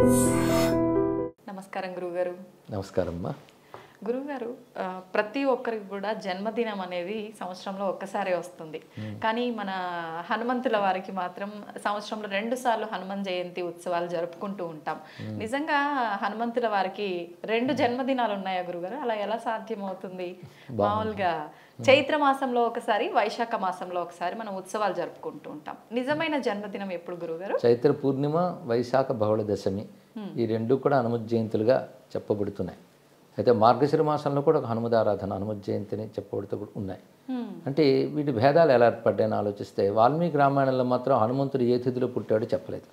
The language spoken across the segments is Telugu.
నమస్కారం గురుగారు. నమస్కారం అమ్మా. గురుగారు, ప్రతి ఒక్కరికి కూడా జన్మదినం అనేది సంవత్సరంలో ఒక్కసారే వస్తుంది. కానీ మన హనుమంతుల వారికి మాత్రం సంవత్సరంలో 2 సార్లు హనుమాన్ జయంతి ఉత్సవాలు జరుపుకుంటూ ఉంటాం. నిజంగా హనుమంతుల వారికి 2 జన్మదినాలు ఉన్నాయా గురుగారు? అలా ఎలా సాధ్యమవుతుంది? మామూలుగా చైత్ర మాసంలో ఒకసారి, వైశాఖ మాసంలో ఒకసారి మనం ఉత్సవాలు జరుపుకుంటూ ఉంటాం. నిజమైన జన్మదినం ఎప్పుడు గురుగారు? చైత్ర పూర్ణిమ, వైశాఖ బహుళ దశమి ఈ రెండు కూడా హనుమత్ జయంతులుగా చెప్పబడుతున్నాయి. అయితే మార్గశిర మాసంలో కూడా ఒక హనుమదారాధన, హనుమత్ జయంతిని చెప్పబడుతూ ఉన్నాయి. అంటే వీటి భేదాలు ఎలా ఏర్పడ్డాయని ఆలోచిస్తే వాల్మీకి రామాయణంలో మాత్రం హనుమంతుడు ఏ తిథిలో పుట్టాడో చెప్పలేదు.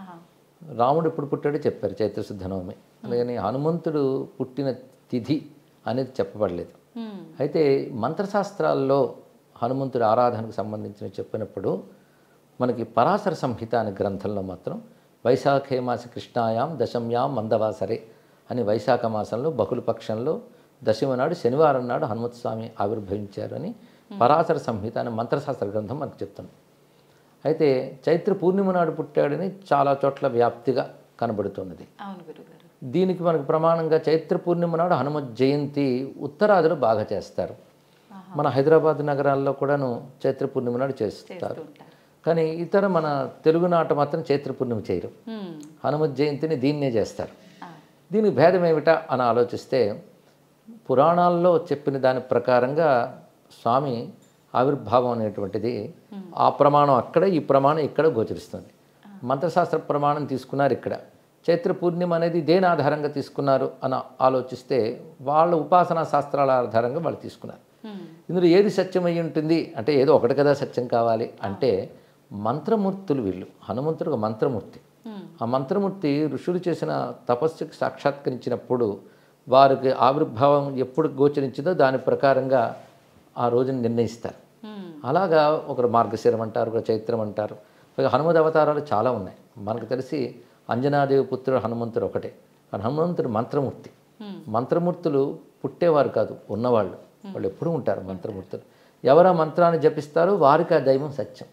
రాముడు ఎప్పుడు పుట్టాడో చెప్పారు, చైత్రశుద్ధ నవమి. అలాగని హనుమంతుడు పుట్టిన తిథి అనేది చెప్పబడలేదు. అయితే మంత్రశాస్త్రాల్లో హనుమంతుడి ఆరాధనకు సంబంధించిన చెప్పినప్పుడు మనకి పరాశర సంహిత అనే గ్రంథంలో మాత్రం వైశాఖే మాస కృష్ణాయాం దశమ్యాం మందవాసరే అని వైశాఖ మాసంలో బహుళపక్షంలో దశమి నాడు శనివారం నాడు హనుమత్ స్వామి ఆవిర్భవించారని పరాశర సంహిత అనే మంత్రశాస్త్ర గ్రంథం మనకు చెప్తుంది. అయితే చైత్ర పూర్ణిమ నాడు పుట్టాడని చాలా చోట్ల వ్యాప్తిగా కనబడుతున్నది. దీనికి మనకు ప్రమాణంగా చైత్ర పూర్ణిమ నాడు హనుమత్ జయంతి ఉత్తరాదిలో బాగా చేస్తారు. మన హైదరాబాద్ నగరాల్లో కూడాను చైత్ర పూర్ణిమ నాడు చేస్తారు. కానీ ఇతర మన తెలుగునాట మాత్రం చైత్ర పూర్ణిమ చేయరు, హనుమత్ జయంతిని దీన్నే చేస్తారు. దీనికి భేదం ఏమిటా అని ఆలోచిస్తే పురాణాల్లో చెప్పిన దాని ప్రకారంగా స్వామి ఆవిర్భావం అనేటువంటిది ఆ ప్రమాణం అక్కడ, ఈ ప్రమాణం ఇక్కడ గోచరిస్తుంది. మంత్రశాస్త్ర ప్రమాణం తీసుకున్నారు ఇక్కడ. చైత్ర పూర్ణిమ అనేది దేని ఆధారంగా తీసుకున్నారు అని ఆలోచిస్తే వాళ్ళ ఉపాసనా శాస్త్రాల ఆధారంగా వాళ్ళు తీసుకున్నారు. ఇందులో ఏది సత్యం అయి ఉంటుంది అంటే ఏదో ఒకటి కదా సత్యం కావాలి అంటే మంత్రమూర్తులు వీళ్ళు. హనుమంతుడు ఒక మంత్రమూర్తి. ఆ మంత్రమూర్తి ఋషులు చేసిన తపస్సుకి సాక్షాత్కరించినప్పుడు వారికి ఆవిర్భావం ఎప్పుడు గోచరించిందో దాని ప్రకారంగా ఆ రోజుని నిర్ణయిస్తారు. అలాగా ఒకరు మార్గశిరం అంటారు, ఒకరు చైత్రం అంటారు. హనుమద్ అవతారాలు చాలా ఉన్నాయి. మనకు తెలిసి అంజనాదేవి పుత్రుడు హనుమంతుడు ఒకటే. కానీ హనుమంతుడు మంత్రమూర్తి. మంత్రమూర్తులు పుట్టేవారు కాదు, ఉన్నవాళ్ళు. వాళ్ళు ఎప్పుడూ ఉంటారు మంత్రమూర్తులు. ఎవరా మంత్రాన్ని జపిస్తారో వారికి ఆ దైవం సత్యం.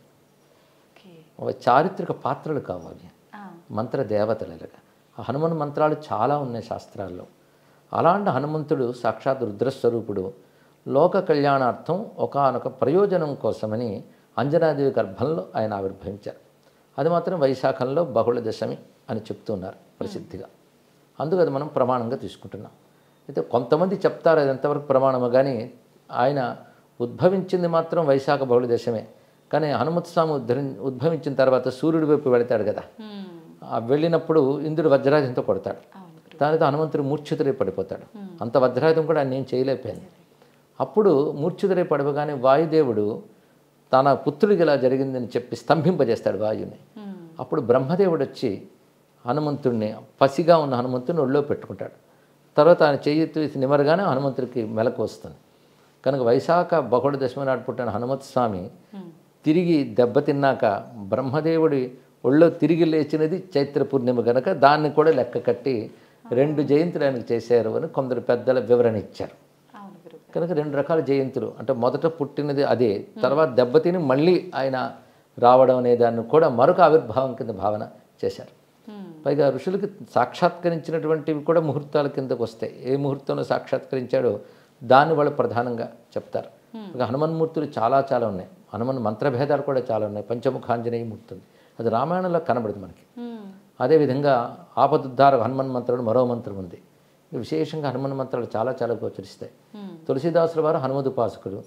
చారిత్రక పాత్రలు కావాలి, మంత్ర దేవతలుగా. ఆ హనుమన్ మంత్రాలు చాలా ఉన్నాయి శాస్త్రాల్లో. అలాంటి హనుమంతుడు సాక్షాత్ రుద్రస్వరూపుడు. లోక కళ్యాణార్థం ఒకానొక ప్రయోజనం కోసమని అంజనాదేవి గర్భంలో ఆయన ఆవిర్భవించారు. అది మాత్రం వైశాఖంలో బహుళ దశమి అని చెప్తున్నారు ప్రసిద్ధిగా. అందుకు అది మనం ప్రమాణంగా తీసుకుంటున్నాం. అయితే కొంతమంది చెప్తారు అది ఎంతవరకు ప్రమాణము, కానీ ఆయన ఉద్భవించింది మాత్రం వైశాఖ బహుళ దశమే. కానీ హనుమత్ స్వామి ఉద్భవించిన తర్వాత సూర్యుడి వైపు వెళతాడు కదా, వెళ్ళినప్పుడు ఇంద్రుడు వజ్రాయుధంతో కొడతాడు. దానితో హనుమంతుడు మూర్ఛితుడై పడిపోతాడు. అంత వజ్రాయుధం కూడా ఆయన ఏం చేయలేకపోయింది. అప్పుడు మూర్ఛితుడై పడిపోగానే వాయుదేవుడు తన పుత్రుడికి ఇలా జరిగిందని చెప్పి స్తంభింపజేస్తాడు వాయుని. అప్పుడు బ్రహ్మదేవుడు వచ్చి హనుమంతుడిని, పసిగా ఉన్న హనుమంతుడిని ఒళ్ళో పెట్టుకుంటాడు. తర్వాత ఆయన చేయి నిమరగానే హనుమంతుడికి మెలకు వస్తుంది. కనుక వైశాఖ బహుళ దశమి నాడు పుట్టిన హనుమత్ స్వామి తిరిగి దెబ్బతిన్నాక బ్రహ్మదేవుడి ఒళ్ళో తిరిగి లేచినది చైత్ర పూర్ణిమ కనుక దాన్ని కూడా లెక్క కట్టి 2 జయంతులు ఆయనకు చేశారు అని కొందరు పెద్దల వివరణ ఇచ్చారు. కనుక 2 రకాల జయంతులు అంటే మొదట పుట్టినది అదే, తర్వాత దెబ్బతిని మళ్ళీ ఆయన రావడం అనే దాన్ని కూడా మరొక ఆవిర్భావం కింద భావన చేశారు. పైగా ఋషులకి సాక్షాత్కరించినటువంటివి కూడా ముహూర్తాల కిందకు వస్తాయి. ఏ ముహూర్తంలో సాక్షాత్కరించాడో దాన్ని వాళ్ళు ప్రధానంగా చెప్తారు. హనుమన్మూర్తులు చాలా చాలా ఉన్నాయి. హనుమన్ మంత్రభేదాలు కూడా చాలా ఉన్నాయి. పంచముఖాంజనేయ మూర్తి ఉంది, అది రామాయణంలో కనబడదు మనకి. అదేవిధంగా ఆపదుద్ధార హనుమన్ మంత్రుడు మరో మంత్రం ఉంది. విశేషంగా హనుమన్ మంత్రాలు చాలా చాలా గోచరిస్తాయి. తులసీదాసుల వారు హనుమదుపాసకుడు.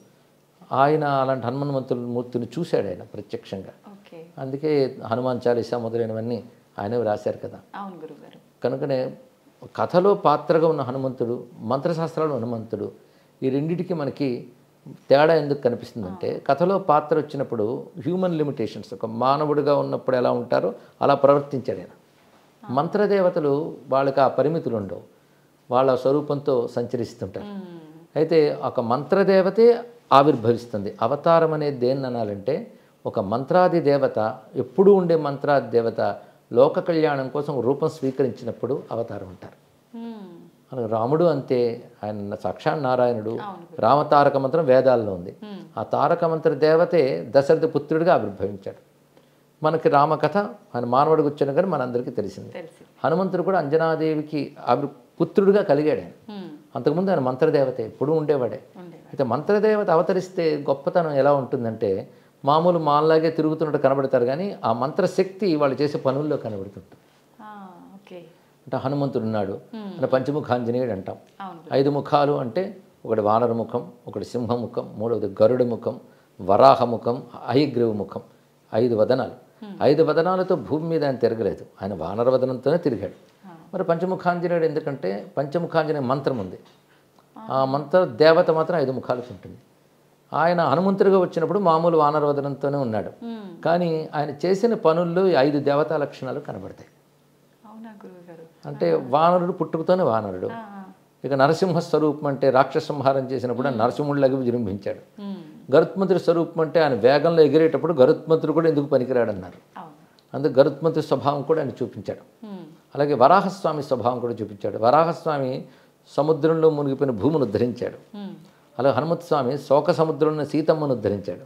ఆయన అలాంటి హనుమన్ మూర్తిని చూశాడు ఆయన ప్రత్యక్షంగా. అందుకే హనుమాన్ చాలీసా మొదలైనవన్నీ ఆయన రాశారు కదా. కనుకనే కథలో పాత్రగా ఉన్న హనుమంతుడు, మంత్రశాస్త్రాలు హనుమంతుడు, ఈ రెండిటికి మనకి తేడా ఎందుకు కనిపిస్తుందంటే కథలో పాత్ర వచ్చినప్పుడు హ్యూమన్ లిమిటేషన్స్, ఒక మానవుడిగా ఉన్నప్పుడు ఎలా ఉంటారో అలా ప్రవర్తించాడు ఆయన. మంత్రదేవతలు వాళ్ళకి ఆ పరిమితులు ఉండవు, వాళ్ళ స్వరూపంతో సంచరిస్తుంటారు. అయితే ఒక మంత్రదేవతే ఆవిర్భవిస్తుంది. అవతారం అనేది దేన్ని అనాలంటే ఒక మంత్రాది దేవత, ఎప్పుడూ ఉండే మంత్రాది దేవత లోక కళ్యాణం కోసం రూపం స్వీకరించినప్పుడు అవతారం అంటారు. రాముడు అంతే, ఆయన సాక్షాత్ నారాయణుడు. రామతారక మంత్రం వేదాల్లో ఉంది. ఆ తారక మంత్ర దేవతే దశరథ పుత్రుడిగా ఆవిర్భవించాడు. మనకి రామకథ ఆయన మానవుడికి వచ్చిన కానీ మనందరికీ తెలిసింది. తెలిసి హనుమంతుడు కూడా అంజనాదేవికి పుత్రుడిగా కలిగాడు ఆయన. అంతకుముందు ఆయన మంత్రదేవత ఎప్పుడూ ఉండేవాడే. అయితే మంత్రదేవత అవతరిస్తే గొప్పతనం ఎలా ఉంటుందంటే మామూలు మాల్లాగే తిరుగుతున్నట్టు కనబడతారు కానీ ఆ మంత్రశక్తి వాళ్ళు చేసే పనుల్లో కనబడుతుంటుంది. ఓకే. అంటే హనుమంతుడు ఉన్నాడు అంటే పంచముఖాంజనేయుడు అంటాం. అవును. 5 ముఖాలు అంటే ఒకటి వానర ముఖం, ఒకటి సింహముఖం, మూడవది గరుడ ముఖం, వరాహ ముఖం, హయగ్రీవ ముఖం. 5 వదనాలు. 5 వదనాలతో భూమి మీద ఆయన తిరగలేదు, ఆయన వానర వదనంతోనే తిరిగాడు. మరి పంచముఖాంజనేయుడు ఎందుకంటే పంచముఖాంజనేయ మంత్రం ఉంది. ఆ మంత్ర దేవత మాత్రం 5 ముఖాలకు ఉంటుంది. ఆయన హనుమంతుడిగా వచ్చినప్పుడు మామూలు వానర వదనంతోనే ఉన్నాడు. కానీ ఆయన చేసిన పనుల్లో 5 దేవతా లక్షణాలు కనబడతాయి. అవునా గురువుగారు? అంటే వానరుడు పుట్టుకతోనే వానరుడు. ఇక నరసింహ స్వరూపం అంటే రాక్షస సంహారం చేసినప్పుడు నరసింహుడిలాగా విజృంభించాడు. గరుత్మంతుడి స్వరూపం అంటే ఆయన వేగంలో ఎగిరేటప్పుడు గరుత్మంతుడు కూడా ఎందుకు పనికిరాడన్నారు. అందుకు గరుత్మంతుడి స్వభావం కూడా ఆయన చూపించాడు. అలాగే వరాహస్వామి స్వభావం కూడా చూపించాడు. వరాహస్వామి సముద్రంలో మునిగిపోయిన భూమిని ఉద్ధరించాడు. అలాగే హనుమత్ స్వామి శోక సముద్రంలో సీతమ్మను ఉద్ధరించాడు.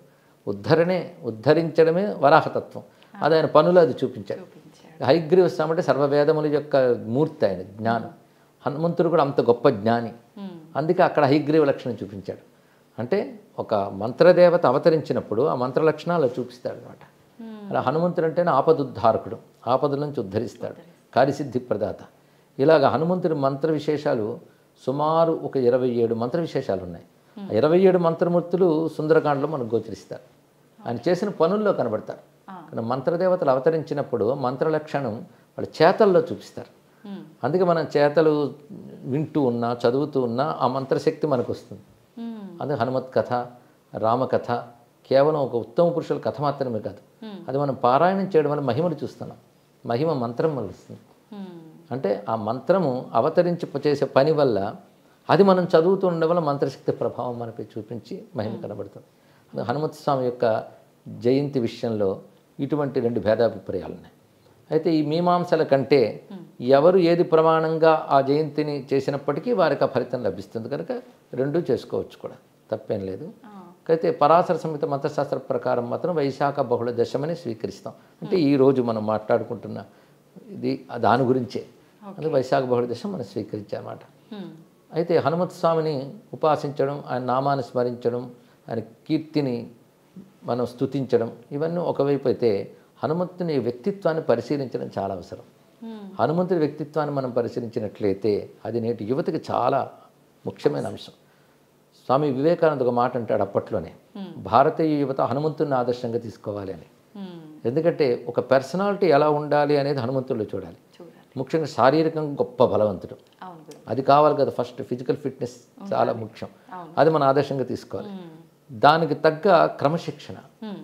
ఉద్ధరించడమే వరాహతత్వం. అది ఆయన పనులు అది చూపించాడు. హయగ్రీవ స్వామి అంటే సర్వవేదముల యొక్క మూర్తి, ఆయన జ్ఞానం. హనుమంతుడు కూడా అంత గొప్ప జ్ఞాని. అందుకే అక్కడ హయగ్రీవ లక్షణం చూపించాడు. అంటే ఒక మంత్రదేవత అవతరించినప్పుడు ఆ మంత్ర లక్షణాలు చూపిస్తాడు అనమాట. అలా హనుమంతుడు అంటేనే ఆపదుద్ధారకుడు, ఆపదల నుంచి ఉద్ధరిస్తాడు, కార్యసిద్ధి ప్రదాత. ఇలాగ హనుమంతుడి మంత్ర విశేషాలు సుమారు ఒక 27 మంత్ర విశేషాలు ఉన్నాయి. 27 మంత్రమూర్తులు సుందరకాండలో మనకు గోచరిస్తారు. ఆయన చేసిన పనుల్లో కనబడతారు. కానీ మంత్రదేవతలు అవతరించినప్పుడు మంత్ర లక్షణం వాళ్ళ చేతల్లో చూపిస్తారు. అందుకే మనం చేతలు వింటూ ఉన్నా చదువుతూ ఉన్నా ఆ మంత్రశక్తి మనకు వస్తుంది. అందుకే హనుమత్ కథ, రామకథ కేవలం ఒక ఉత్తమ పురుషుల కథ మాత్రమే కాదు, అది మనం పారాయణం చేయడం వల్ల మహిమను చూస్తున్నాం. మహిమ మంత్రం వల్ల వస్తుంది. అంటే ఆ మంత్రము అవతరించి చేసే పని వల్ల అది మనం చదువుతూ ఉండడం వల్ల మంత్రశక్తి ప్రభావం మనపై చూపించి మహిమ కనబడుతుంది. హనుమత్ స్వామి యొక్క జయంతి విషయంలో ఇటువంటి 2 భేదాభిప్రాయాలు ఉన్నాయి. అయితే ఈ మీమాంసల కంటే ఎవరు ఏది ప్రమాణంగా ఆ జయంతిని చేసినప్పటికీ వారికి ఆ ఫలితం లభిస్తుంది కనుక 2 చేసుకోవచ్చు కూడా, తప్పేం లేదు. అయితే పరాశర సంహిత మంత్రశాస్త్ర ప్రకారం మాత్రం వైశాఖ బహుళ దశమని స్వీకరిస్తాం. అంటే ఈరోజు మనం మాట్లాడుకుంటున్న ఇది దాని గురించే, అందుకే వైశాఖ బహుళ దశం మనం స్వీకరించామన్నమాట. అయితే హనుమత్ స్వామిని ఉపాసించడం, ఆయన నామాన్ని స్మరించడం, ఆయన కీర్తిని మనం స్తుతించడం ఇవన్నీ ఒకవైపు అయితే హనుమంతుని వ్యక్తిత్వాన్ని పరిశీలించడం చాలా అవసరం. హనుమంతుడి వ్యక్తిత్వాన్ని మనం పరిశీలించినట్లయితే అది నేటి యువతకి చాలా ముఖ్యమైన అంశం. స్వామి వివేకానంద ఒక మాట అంటాడు అప్పట్లోనే, భారతీయ యువత హనుమంతుని ఆదర్శంగా తీసుకోవాలి అని. ఎందుకంటే ఒక పర్సనాలిటీ ఎలా ఉండాలి అనేది హనుమంతుడిలో చూడాలి. ముఖ్యంగా శారీరకంగా గొప్ప బలవంతుడు, అది కావాలి కదా. ఫస్ట్ ఫిజికల్ ఫిట్నెస్ చాలా ముఖ్యం, అది మన ఆదర్శంగా తీసుకోవాలి. దానికి తగ్గ క్రమశిక్షణ,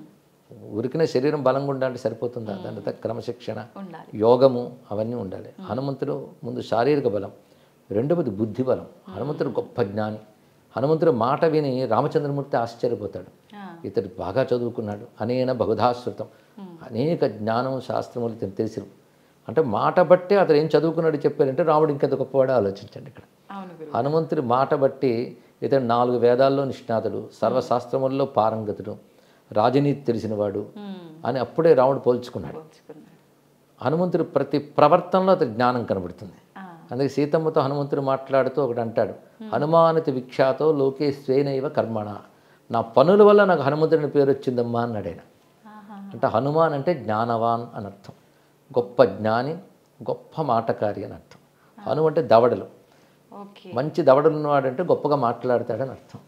ఉరికిన శరీరం బలంగా ఉండాలంటే సరిపోతుందా, దానికి తగ్గ క్రమశిక్షణ, యోగము అవన్నీ ఉండాలి. హనుమంతుడు ముందు శారీరక బలం, రెండవది బుద్ధి బలం. హనుమంతుడు గొప్ప జ్ఞాని. హనుమంతుడు మాట విని రామచంద్రమూర్తి ఆశ్చర్యపోతాడు, ఇతడు బాగా చదువుకున్నాడు, అనేన బహుధాశ్రుతం, అనేక జ్ఞానం శాస్త్రములు తెలిసి. అంటే మాట బట్టే అతను ఏం చదువుకున్నాడు చెప్పారంటే రాముడు ఇంకెంత గొప్పవాడో ఆలోచించండి ఇక్కడ. హనుమంతుడి మాట బట్టి ఇతడు 4 వేదాల్లో నిష్ణాతుడు, సర్వశాస్త్రముల్లో పారంగతుడు, రాజనీతి తెలిసినవాడు అని అప్పుడే రాముడు పోల్చుకున్నాడు. హనుమంతుడు ప్రతి ప్రవర్తనలో అతని జ్ఞానం కనబడుతుంది. అందుకే సీతమ్మతో హనుమంతుడు మాట్లాడుతూ ఒకటి అంటాడు, హనుమానతి విఖ్యాతో లోకే స్వేనైవ కర్మణ, నా పనుల వల్ల నాకు హనుమంతుడిని పేరు వచ్చిందమ్మా అన్నాడు ఆయన. అంటే హనుమాన్ అంటే జ్ఞానవాన్ అని అర్థం, గొప్ప జ్ఞాని, గొప్ప మాటకారి అని అర్థం. హను అంటే దవడలు, మంచి దవడలు ఉన్నవాడంటే గొప్పగా మాట్లాడతాడని అర్థం.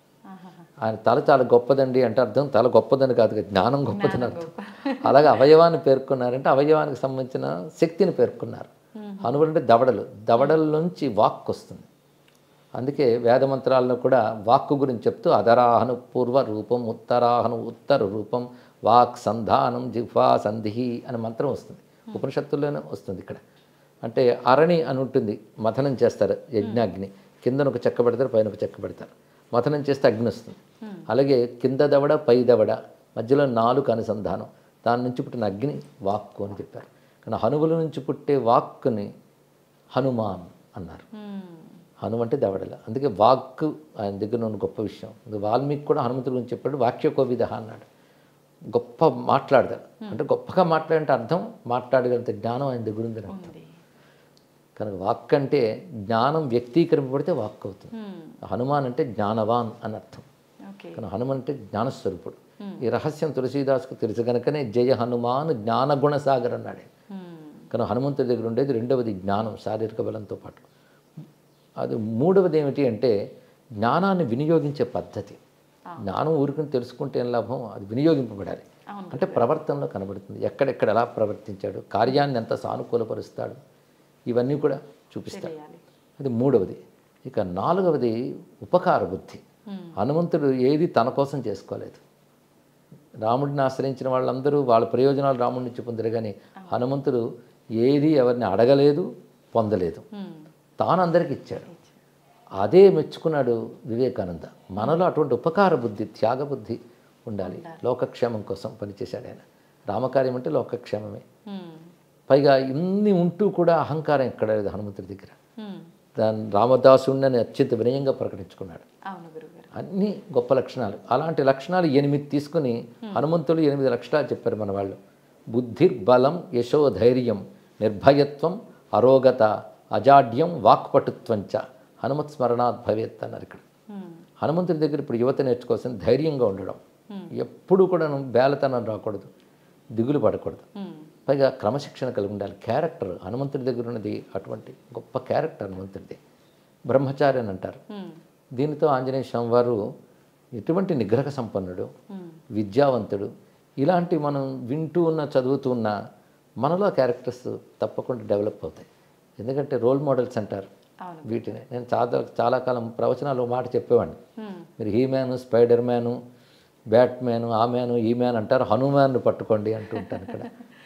ఆయన తల చాలా గొప్పదండి అంటే అర్థం తల గొప్పదని కాదు, జ్ఞానం గొప్పదని అర్థం. అలాగే అవయవాన్ని పేర్కొన్నారంటే అవయవానికి సంబంధించిన శక్తిని పేర్కొన్నారు. హనువులు అంటే దవడలు, దవడల నుంచి వాక్కు వస్తుంది. అందుకే వేదమంత్రాల్లో కూడా వాక్కు గురించి చెప్తూ అధరాహను పూర్వ రూపం, ఉత్తరాహను ఉత్తర రూపం, వాక్ సంధానం జిహ్వా సంధి అనే మంత్రం వస్తుంది. ఉపనిషత్తుల్లోనే వస్తుంది. ఇక్కడ అంటే అరణి అని ఉంటుంది, మథనం చేస్తారు యజ్ఞాగ్ని, కిందన ఒక చెక్క పెడతారు, పైన ఒక చెక్క పెడతారు, మథనం చేస్తే అగ్ని వస్తుంది. అలాగే కింద దవడ పై దవడ మధ్యలో 4 అనుసంధానం, దాని నుంచి పుట్టిన అగ్ని వాక్కు అని చెప్పారు. కానీ హనువుల నుంచి పుట్టే వాక్కుని హనుమాన్ అన్నారు. హను అంటే దవడల, అందుకే వాక్కు ఆయన దగ్గర ఉన్న గొప్ప విషయం. వాల్మీకి కూడా హనుమంతుడి గురించి చెప్పాడు, వాక్యకోవిద అన్నాడు. గొప్ప మాట్లాడతాడు. అంటే గొప్పగా మాట్లాడంటే అర్థం మాట్లాడగలిగితే జ్ఞానం ఆయన దగ్గర ఉంది అని అర్థం. కనుక వాక్ అంటే జ్ఞానం వ్యక్తీకరింపబడితే వాక్ అవుతుంది. హనుమాన్ అంటే జ్ఞానవాన్ అని అర్థం. కానీ హనుమాన్ అంటే జ్ఞానస్వరూపుడు. ఈ రహస్యం తులసీదాస్కు తెలుసు కనుకనే జయ హనుమాన్ జ్ఞానగుణ సాగర్ అన్నాడు. కానీ హనుమంతుడి దగ్గర ఉండేది రెండవది జ్ఞానం, శారీరక బలంతో పాటు. అది మూడవది ఏమిటి అంటే జ్ఞానాన్ని వినియోగించే పద్ధతి. జ్ఞానం ఊరుకుని తెలుసుకుంటే ఏం లాభం, అది వినియోగింపబడాలి. అంటే ప్రవర్తనలో కనబడుతుంది. ఎక్కడెక్కడ ఎలా ప్రవర్తించాడు, కార్యాన్ని ఎంత సానుకూలపరుస్తాడు, ఇవన్నీ కూడా చూపిస్తాడు. అది మూడవది. ఇక నాలుగవది ఉపకార బుద్ధి. హనుమంతుడు ఏది తన కోసం చేసుకోలేదు. రాముడిని ఆశ్రయించిన వాళ్ళందరూ వాళ్ళ ప్రయోజనాలు రాముడి నుంచి పొందరు, కానీ హనుమంతుడు ఏది ఎవరిని అడగలేదు, పొందలేదు, తాను అందరికి ఇచ్చాడు. అదే మెచ్చుకున్నాడు వివేకానంద. మనలో అటువంటి ఉపకార బుద్ధి, త్యాగ బుద్ధి ఉండాలి. లోకక్షేమం కోసం పనిచేశాడు ఆయన. రామకార్యం అంటే లోకక్షేమమే. పైగా ఇన్ని ఉంటూ కూడా అహంకారం ఎక్కడ లేదు హనుమంతుడి దగ్గర. దాని రామదాసుడిని అత్యంత వినయంగా ప్రకటించుకున్నాడు. అన్ని గొప్ప లక్షణాలు. అలాంటి లక్షణాలు 8 తీసుకుని హనుమంతుడు 8 లక్షణాలు చెప్పారు మన వాళ్ళు. బుద్ధిర్బలం, యశో ధైర్యం, నిర్భయత్వం, అరోగత, అజాడ్యం, వాక్పటుత్వంచ హనుమత్ స్మరణాత్ భవేత్ అన్నారు ఇక్కడ. హనుమంతుడి దగ్గర ఇప్పుడు యువత నేర్చుకోవాల్సిన ధైర్యంగా ఉండడం. ఎప్పుడు కూడా బేలతనం రాకూడదు, దిగులు పడకూడదు. పైగా క్రమశిక్షణ కలిగి ఉండాలి. క్యారెక్టర్ హనుమంతుడి దగ్గర ఉన్నది అటువంటి గొప్ప క్యారెక్టర్ హనుమంతుడిది. బ్రహ్మచారి అని అంటారు. దీనితో ఆంజనేయ స్వామి వారు ఎటువంటి నిగ్రహ సంపన్నుడు, విద్యావంతుడు, ఇలాంటి మనం వింటూ ఉన్న చదువుతూ ఉన్న మనలో క్యారెక్టర్స్ తప్పకుండా డెవలప్ అవుతాయి. ఎందుకంటే రోల్ మోడల్స్ అంటారు వీటిని. నేను చాలా కాలం ప్రవచనాలు మాట చెప్పేవాడిని. మీరు he man, spider man, batman, ఆ మ్యాను, ఈ మ్యాన్ అంటారు, హనుమాన్ను పట్టుకోండి అంటూ ఉంటాను ఇక్కడ.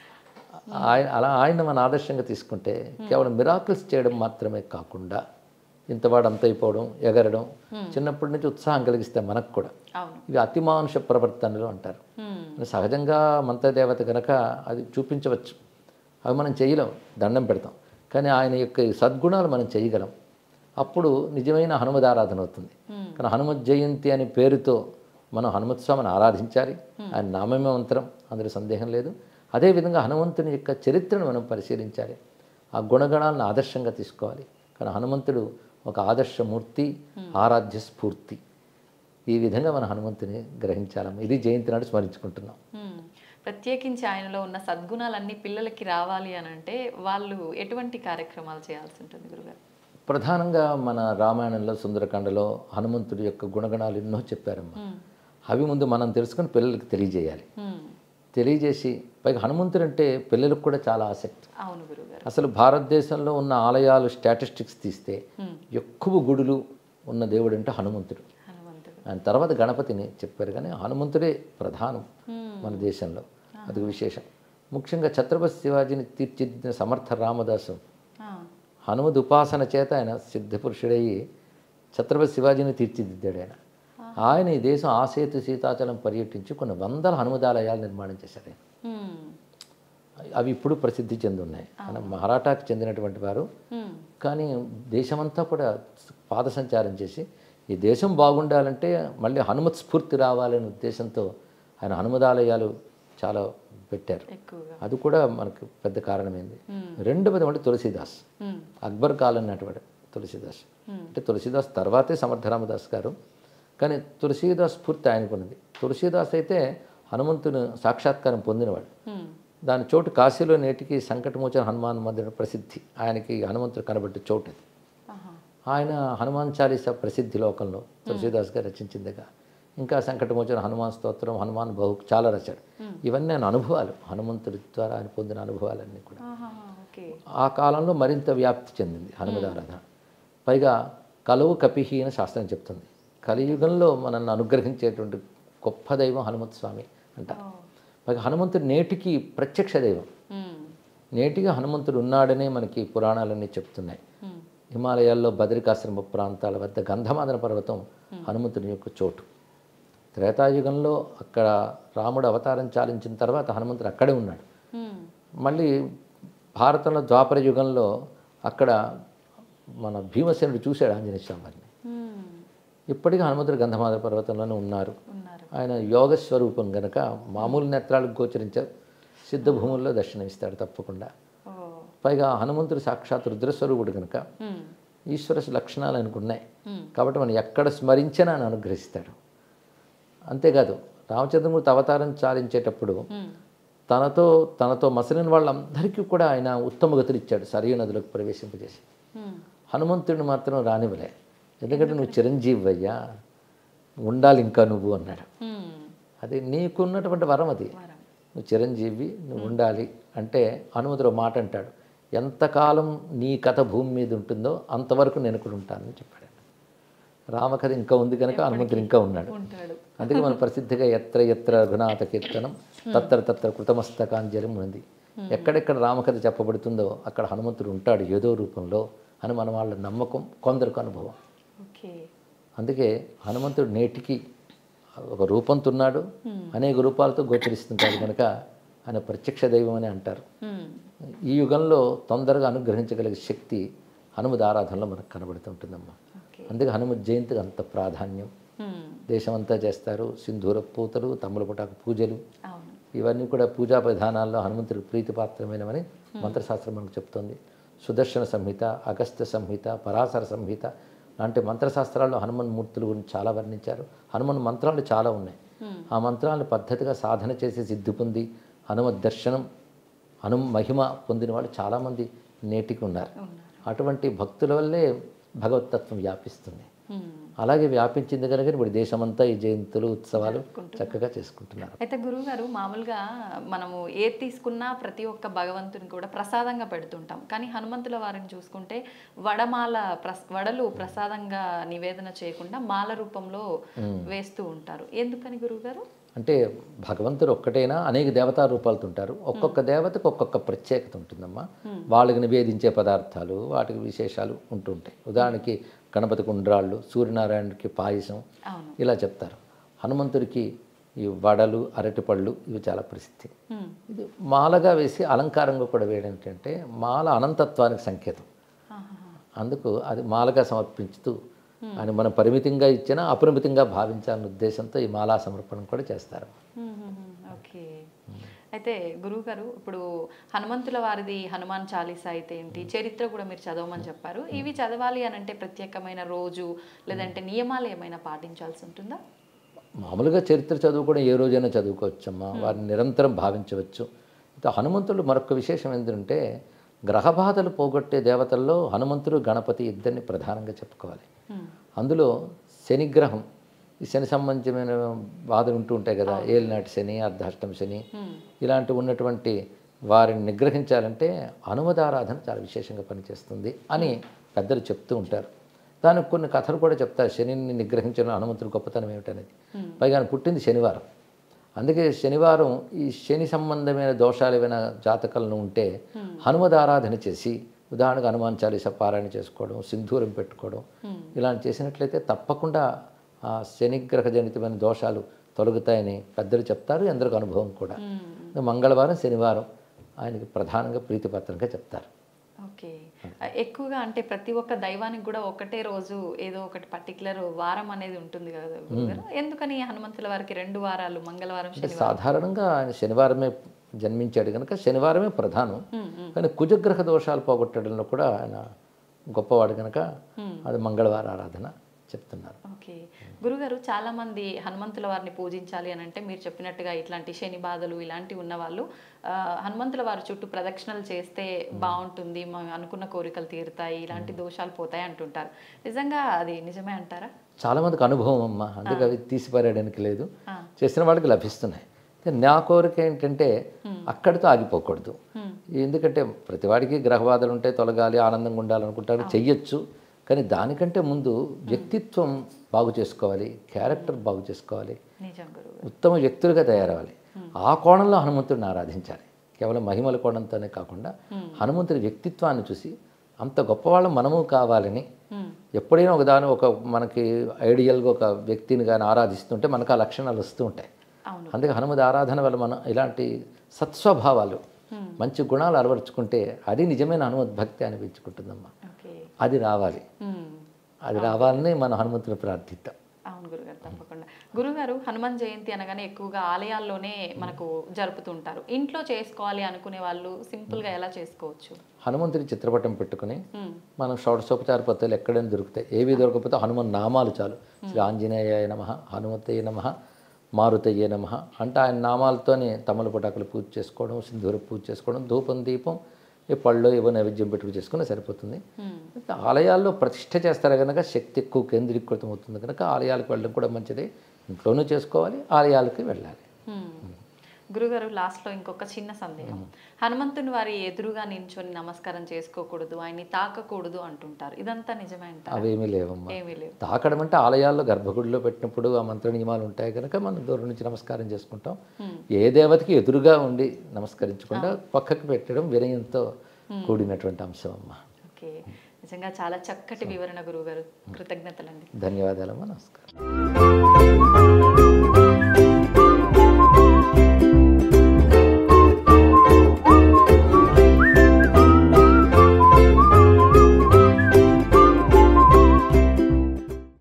ఆయన మన ఆదర్శంగా తీసుకుంటే కేవలం మిరాకిల్స్ చేయడం మాత్రమే కాకుండా ఇంతవాడు అంత అయిపోవడం, ఎగరడం, చిన్నప్పటి నుంచి ఉత్సాహం కలిగిస్తే మనకు కూడా ఇవి అతిమానుష ప్రవర్తనలు అంటారు. సహజంగా మంత్రదేవత కనుక అది చూపించవచ్చు, అవి మనం చేయలేం, దండం పెడతాం. కానీ ఆయన యొక్క సద్గుణాలు మనం చేయగలం. అప్పుడు నిజమైన హనుమదారాధన అవుతుంది. కానీ హనుమత్ జయంతి అనే పేరుతో మనం హనుమత్ స్వామిని ఆరాధించాలి. ఆయన నామమే మంత్రం, అందులో సందేహం లేదు. అదేవిధంగా హనుమంతుని యొక్క చరిత్రను మనం పరిశీలించాలి, ఆ గుణగణాలను ఆదర్శంగా తీసుకోవాలి. కానీ హనుమంతుడు ఒక ఆదర్శమూర్తి, ఆరాధ్య స్ఫూర్తి. ఈ విధంగా మన హనుమంతుని గ్రహించాలమ్మ. ఇది జయంతి నాడు స్మరించుకుంటున్నాం. ప్రత్యేకించి ఆయనలో ఉన్న సద్గుణాలన్నీ పిల్లలకి రావాలి అని అంటే వాళ్ళు ఎటువంటి కార్యక్రమాలు చేయాల్సి ఉంటుంది గురుగారు? ప్రధానంగా మన రామాయణంలో, సుందరకాండలో హనుమంతుడి యొక్క గుణగణాలు ఎన్నో చెప్పారమ్మా. అవి ముందు మనం తెలుసుకొని పిల్లలకి తెలియజేయాలి. తెలియజేసి పైగా హనుమంతుడు అంటే పిల్లలకు కూడా చాలా ఆసక్తి. అవును గురుగారు. అసలు భారతదేశంలో ఉన్న ఆలయాలు స్టాటిస్టిక్స్ తీస్తే ఎక్కువ గుడులు ఉన్న దేవుడు అంటే హనుమంతుడు. ఆయన తర్వాత గణపతిని చెప్పారు, కానీ హనుమంతుడే ప్రధానం మన దేశంలో. అది విశేషం. ముఖ్యంగా ఛత్రపతి శివాజీని తీర్చిదిద్దిన సమర్థ రామదాసు హనుమద్ ఉపాసన చేత ఆయన సిద్ధపురుషుడయ్యి ఛత్రపతి శివాజీని తీర్చిదిద్దాడు. ఆయన ఈ దేశం ఆసేతు సీతాచలం పర్యటించి కొన్ని వందల హనుమదాలయాలు నిర్మాణం చేశారు ఆయన. అవి ఇప్పుడు ప్రసిద్ధి చెంది ఉన్నాయి. ఆయన మహారాఠాకి చెందినటువంటి వారు, కానీ దేశమంతా కూడా పాద సంచారం చేసి ఈ దేశం బాగుండాలంటే మళ్ళీ హనుమత్ స్ఫూర్తి రావాలనే ఉద్దేశంతో ఆయన హనుమదాలయాలు చాలా పెట్టారు. అది కూడా మనకు పెద్ద కారణమైంది. రెండవది అంటే తులసీదాస్, అక్బర్ కాలం నాటివాడు తులసీదాస్. అంటే తులసీదాస్ తర్వాతే సమర్థరామదాస్ గారు, కానీ తులసీదాస్ స్ఫూర్తి ఆయనకున్నది. తులసీదాస్ అయితే హనుమంతుని సాక్షాత్కారం పొందినవాడు. దాని చోటు కాశీలో నేటికి సంకటమోచన హనుమాన్ మందిర ప్రసిద్ధి. ఆయనకి హనుమంతుడు కనబడ్డ చోటు అది. ఆయన హనుమాన్ చాలీసా ప్రసిద్ధి లోకంలో తులసీదాస్ గారు రచించిందిగా. ఇంకా సంకటమోచన హనుమాన్ స్తోత్రం, హనుమాన్ బహు చాలా రచాడు. ఇవన్నీ ఆయన అనుభవాలు, హనుమంతుడి ద్వారా ఆయన పొందిన అనుభవాలన్నీ కూడా. ఆ కాలంలో మరింత వ్యాప్తి చెందింది హనుమదారాధన. పైగా కలువు కపిహి అని శాస్త్రం చెప్తుంది. కలియుగంలో మనల్ని అనుగ్రహించేటువంటి గొప్ప దైవం హనుమంత స్వామి అంటారు. పైగా హనుమంతుడు నేటికి ప్రత్యక్ష దైవం. నేటిగా హనుమంతుడు ఉన్నాడనే మనకి పురాణాలన్నీ చెప్తున్నాయి. హిమాలయాల్లో బదరికాశ్రమ ప్రాంతాల వద్ద గంధమాదన పర్వతం హనుమంతుని యొక్క చోటు. త్రేతాయుగంలో అక్కడ రాముడు అవతారం చాలించిన తర్వాత హనుమంతుడు అక్కడే ఉన్నాడు. మళ్ళీ భారతంలో ద్వాపర యుగంలో అక్కడ మన భీమసేనుడు చూశాడు ఆంజనేయ స్వామి వారిని. ఇప్పటికీ హనుమంతుడు గంధమాదన పర్వతంలోనే ఉన్నారు. ఉన్నారు. ఆయన యోగ స్వరూపం గనక మామూలు నేత్రాలకు గోచరించే సిద్ధ భూముల్లో దర్శనమిస్తాడు తప్పకుండా. ఓ. పైగా హనుమంతుడు సాక్షాత్ రుద్రస్వరూపుడు కనుక ఉమ్. ఈశ్వర లక్షణాలు అనుకున్నాయి కాబట్టి మనం ఎక్కడ స్మరించినా ఆయన అనుగ్రహిస్తాడు. అంతేకాదు రామచంద్రమూర్తి అవతారం చాలించేటప్పుడు తనతో మసలిన వాళ్ళందరికీ కూడా ఆయన ఉత్తమ గతులు ఇచ్చాడు, సరియు నదిలోకి ప్రవేశింపజేసి. హనుమంతుడిని మాత్రం రానివ్వలే, ఎందుకంటే నువ్వు చిరంజీవి అయ్యా, ఉండాలి ఇంకా నువ్వు అన్నాడు. అది నీకున్నటువంటి వరం, అది నువ్వు చిరంజీవి, నువ్వు ఉండాలి అంటే హనుమంతుడు ఒక మాట అంటాడు, ఎంతకాలం నీ కథ భూమి మీద ఉంటుందో అంతవరకు నేను కూడా ఉంటానని చెప్పాడు. రామకథ ఇంకా ఉంది కనుక హనుమంతుడు ఇంకా ఉన్నాడు. అందుకే మన ప్రసిద్ధిగా ఎత్ర ఎత్ర రఘునాథ కీర్తనం తత్ర తత్ర కృతమస్తకాంజలి ఉంది. ఎక్కడెక్కడ రామకథ చెప్పబడుతుందో అక్కడ హనుమంతుడు ఉంటాడు ఏదో రూపంలో అని మన వాళ్ళ నమ్మకం, కొందరికి అనుభవం. అందుకే హనుమంతుడు నేటికి ఒక రూపంతో ఉన్నాడు, అనేక రూపాలతో గోచరిస్తుంటాడు కనుక ఆయన ప్రత్యక్ష దైవం అని అంటారు. ఈ యుగంలో తొందరగా అనుగ్రహించగలిగే శక్తి హనుమద్ ఆరాధనలో మనకు కనబడుతుంటుందమ్మా. అందుకే హనుమత్ జయంతికి అంత ప్రాధాన్యం. దేశమంతా చేస్తారు, సింధూర పూతలు, తమ్ములపుటాకు పూజలు, ఇవన్నీ కూడా పూజా విధానాల్లో హనుమంతుడికి ప్రీతిపాత్రమైనవని మంత్రశాస్త్రం మనకు చెప్తోంది. సుదర్శన సంహిత, అగస్త్య సంహిత, పరాశర సంహిత లాంటి మంత్రశాస్త్రాల్లో హనుమన్ మూర్తుల గురించి చాలా వర్ణించారు. హనుమన్ మంత్రాలు చాలా ఉన్నాయి. ఆ మంత్రాలను పద్ధతిగా సాధన చేసి సిద్ధి పొంది హనుమద్ దర్శనం, మహిమ పొందిన వాళ్ళు చాలామంది నేటికి ఉన్నారు. అటువంటి భక్తుల వల్లే భగవతత్వం వ్యాపిస్తుంది. అలాగే వ్యాపించింది కనుక ఇప్పుడు దేశమంతా ఈ జయంతులు, ఉత్సవాలు చక్కగా చేసుకుంటున్నారు. అయితే గురువు గారు, మామూలుగా మనము ఏది తీసుకున్నా ప్రతి ఒక్క భగవంతుని కూడా ప్రసాదంగా పెడుతుంటాం. కానీ హనుమంతుల వారిని చూసుకుంటే వడలు ప్రసాదంగా నివేదన చేయకుండా మాల రూపంలో వేస్తూ ఉంటారు. ఎందుకని గురువు గారు? అంటే భగవంతుడు ఒక్కటైనా అనేక దేవతా రూపాలతో ఉంటారు. ఒక్కొక్క దేవతకు ఒక్కొక్క ప్రత్యేకత ఉంటుందమ్మా. వాళ్ళకి నివేదించే పదార్థాలు, వాటికి విశేషాలు ఉంటుంటాయి. ఉదాహరణకి గణపతికి ఉండ్రాళ్ళు, సూర్యనారాయణకి పాయసం, ఇలా చెప్తారు. హనుమంతుడికి ఈ వడలు, అరటిపళ్ళు ఇవి చాలా ప్రసిద్ధి. ఇది మాలగా వేసి అలంకారంగా కూడా వేయడం ఏంటంటే మాల అనంతత్వానికి సంకేతం. అందుకు అది మాలగా సమర్పించుతూ అని మనం పరిమితంగా ఇచ్చినా అపరిమితంగా భావించాలనే ఉద్దేశంతో ఈ మాలా సమర్పణం కూడా చేస్తారు. ఓకే. అయితే గురువు గారు, ఇప్పుడు హనుమంతుల వారిది హనుమాన్ చాలీసా అయితే ఏంటి, చరిత్ర కూడా మీరు చదవమని చెప్పారు. ఇవి చదవాలి అని అంటే ప్రత్యేకమైన రోజు లేదంటే నియమాలు ఏమైనా పాటించాల్సి ఉంటుందా? మామూలుగా చరిత్ర చదువుకోవడం ఏ రోజైనా చదువుకోవచ్చమ్మా, వారిని నిరంతరం భావించవచ్చు. హనుమంతుడు మరొక విశేషం ఏంటంటే గ్రహబాధలు పోగొట్టే దేవతల్లో హనుమంతుడు, గణపతి ఇద్దరిని ప్రధానంగా చెప్పుకోవాలి. అందులో శనిగ్రహం, ఈ శని సంబంధించిన బాధలు ఉంటూ ఉంటాయి కదా, ఏలినాటి శని, అర్ధాష్టమ శని, ఇలాంటివి ఉన్నటువంటి వారిని నిగ్రహించాలంటే హనుమదారాధన చాలా విశేషంగా పనిచేస్తుంది అని పెద్దలు చెప్తూ ఉంటారు. దానికి కొన్ని కథలు కూడా చెప్తారు, శనిని నిగ్రహించడం హనుమంతుడి గొప్పతనం ఏమిటనేది. పైగా ఆయన పుట్టింది శనివారం. అందుకే శనివారం ఈ శని సంబంధమైన దోషాలు ఏమైనా జాతకాలను ఉంటే హనుమదారాధన చేసి, ఉదాహరణకు హనుమాన్ చాలీసా పారాయణ చేసుకోవడం, సింధూరం పెట్టుకోవడం, ఇలాంటి చేసినట్లయితే తప్పకుండా ఆ శనిగ్రహ జనితమైన దోషాలు తొలగుతాయని పెద్దలు చెప్తారు. ఎందరికి అనుభవం కూడా. మంగళవారం, శనివారం ఆయనకి ప్రధానంగా ప్రీతిపాత్రంగా చెప్తారు. ఓకే. ఎక్కువగా అంటే ప్రతి ఒక్క దైవానికి కూడా ఒకటే రోజు ఏదో ఒకటి పర్టికులర్ వారం అనేది ఉంటుంది కదా గురుగారు, ఎందుకని హనుమంతుల వారికి 2 వారాలు, మంగళవారం, శనివారం? సాధారణంగా ఆయన శనివారమే జన్మించాడు కనుక శనివారమే ప్రధానం. కానీ కుజగ్రహ దోషాలు పోగొట్టడంలో కూడా ఆయన గొప్పవాడు కనుక అది మంగళవార ఆరాధన చెప్తున్నారు. ఓకే. గురుగారు, చాలామంది హనుమంతుల వారిని పూజించాలి అని అంటే మీరు చెప్పినట్టుగా ఇట్లాంటి శని బాధలు ఇలాంటివి ఉన్నవాళ్ళు హనుమంతుల వారి చుట్టూ ప్రదక్షిణలు చేస్తే బాగుంటుంది, అనుకున్న కోరికలు తీరుతాయి, ఇలాంటి దోషాలు పోతాయి అంటుంటారు. నిజంగా అది నిజమే అంటారా? చాలామందికి అనుభవం అమ్మ, అందుకే అవి తీసిపారేయడానికి లేదు, చేసిన వాళ్ళకి లభిస్తున్నాయి. నా కోరిక ఏంటంటే అక్కడితో ఆగిపోకూడదు. ఎందుకంటే ప్రతివాడికి గ్రహబాధలు ఉంటే తొలగాలి, ఆనందంగా ఉండాలనుకుంటారు, చెయ్యొచ్చు. కానీ దానికంటే ముందు వ్యక్తిత్వం బాగు చేసుకోవాలి, క్యారెక్టర్ బాగు చేసుకోవాలి, ఉత్తమ వ్యక్తులుగా తయారవ్వాలి. ఆ కోణంలో హనుమంతుడిని ఆరాధించాలి. కేవలం మహిమల కోణంతోనే కాకుండా హనుమంతుడి వ్యక్తిత్వాన్ని చూసి అంత గొప్పవాళ్ళం మనము కావాలని, ఎప్పుడైనా ఒక మనకి ఐడియల్గా ఒక వ్యక్తిని కానీ ఆరాధిస్తుంటే మనకు ఆ లక్షణాలు వస్తూ ఉంటాయి. అందుకే హనుమద్ ఆరాధన వల్ల మనం ఇలాంటి సత్స్వభావాలు, మంచి గుణాలు అలవరుచుకుంటే అది నిజమైన హనుమద్ భక్తి అనిపించుకుంటుందమ్మా. అది రావాలి, అది రావాలని మన హనుమంతుని ప్రార్థిద్దాం. గురుగారు, తప్పకుండా. గురుగారు, హనుమాన్ జయంతి అనగానే ఎక్కువగా ఆలయాల్లోనే మనకు జరుపుతుంటారు. ఇంట్లో చేసుకోవాలి అనుకునే వాళ్ళు సింపుల్గా ఎలా చేసుకోవచ్చు? హనుమంతుడి చిత్రపటం పెట్టుకుని మనం షోడశోపచార పద్ధతులు ఎక్కడైనా దొరుకుతాయి. ఏవి దొరకకపోతే హనుమాన్ నామాలు చాలు. శ్రీ ఆంజనేయాయ నమః, హనుమతయ్య నమః, మారుతయ్య నమః అంటే ఆయన నామాలతోనే తమలపటాకులు పూజ చేసుకోవడం, సింధూర పూజ చేసుకోవడం, ధూపం దీపం ఈ పళ్ళు ఏవో నైవేద్యం పెట్టుకు చేసుకుని సరిపోతుంది. ఆలయాల్లో ప్రతిష్ఠ చేస్తారు కనుక శక్తి ఎక్కువ కేంద్రీకృతం అవుతుంది కనుక ఆలయాలకు వెళ్ళడం కూడా మంచిది. ఇంట్లోనూ చేసుకోవాలి, ఆలయాలకి వెళ్ళాలి. గురుగారు, లాస్ట్లో ఇంకొక చిన్న సందేహం. హనుమంతుని వారి ఎదురుగా నించొని నమస్కారం చేసుకోకూడదు, ఆయన్ని తాకకూడదు అంటుంటారు. ఇదంతా నిజమే అంటారా? అవేమీ లేవమ్మా. ఏమీ లేవు. తాకడం అంటే ఆలయాల్లో గర్భగుడిలో పెట్టినప్పుడు ఆ మంత్ర నియమాలు ఉంటాయి కనుక మనం దూరం నుంచి నమస్కారం చేసుకుంటాం. ఏ దేవతకి ఎదురుగా ఉండి నమస్కరించకుండా పక్కకు పెట్టడం వినయంతో కూడినటువంటి అంశం అమ్మా. ఓకే, నిజంగా చాలా చక్కటి వివరణ గురువుగారు. కృతజ్ఞతలండి. ధన్యవాదాలమ్మా. నమస్కారం.